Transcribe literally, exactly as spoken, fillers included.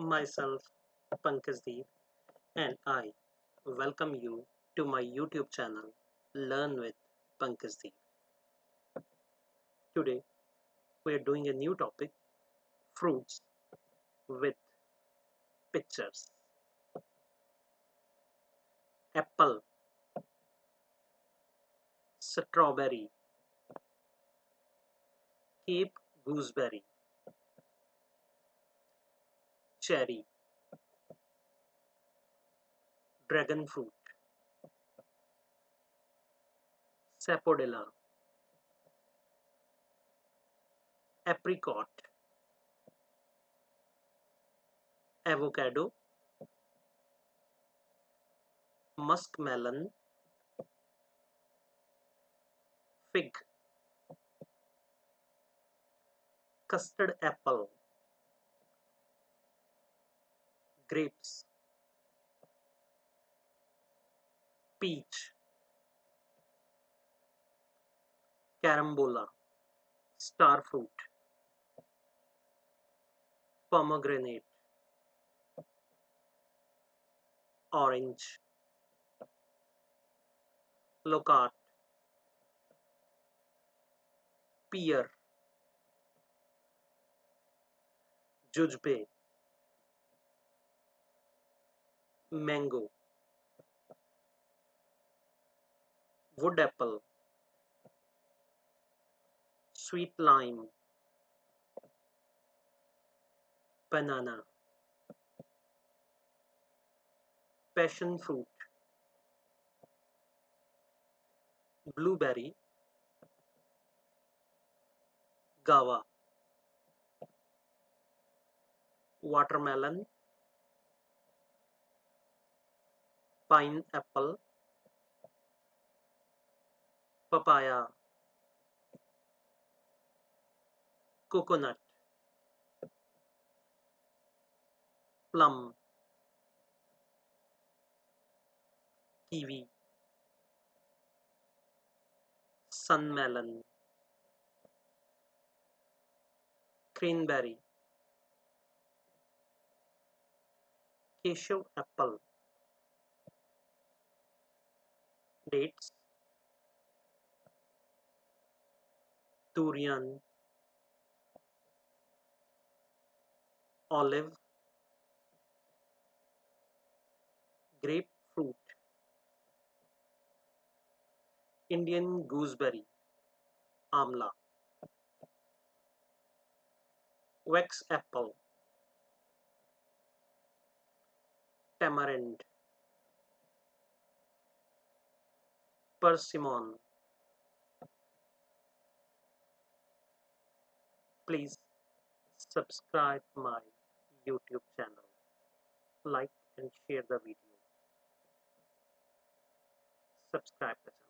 Myself, Pankaj Deep, and I welcome you to my YouTube channel, Learn with Pankaj Deep. Today, we are doing a new topic, fruits with pictures. Apple, strawberry, Cape gooseberry, cherry, dragon fruit, sapodilla, apricot, avocado, muskmelon, fig, custard apple, grapes, peach, carambola, star fruit, pomegranate, orange, locust, pear, jujube, mango, wood apple, sweet lime, banana, passion fruit, blueberry, guava, watermelon, pineapple, papaya, coconut, plum, kiwi, sunmelon, cranberry, cashew apple, dates, durian, olive, grapefruit, Indian gooseberry, amla, wax apple, tamarind, persimmon. Please subscribe my YouTube channel, like and share the video. Subscribe the channel.